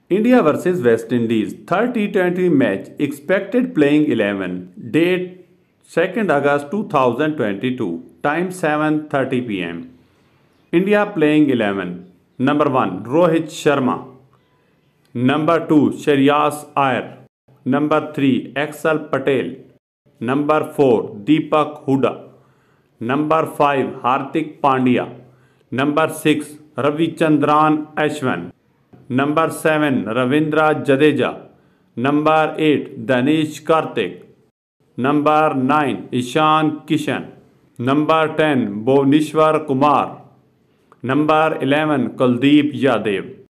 India versus West Indies, third T20 match, expected playing 11, date 2nd August 2022, time 7:30 pm. India playing 11. Number 1, Rohit Sharma. Number 2, Shreyas Iyer. Number 3, Axel Patel. Number 4, Deepak Huda. Number 5, Hardik Pandya. Number 6, Ravichandran Ashwin. Number 7, Ravindra Jadeja. Number 8, Danish Karthik. Number 9, Ishan Kishan. Number 10, Bhuvneshwar Kumar. Number 11, Kuldeep Yadav.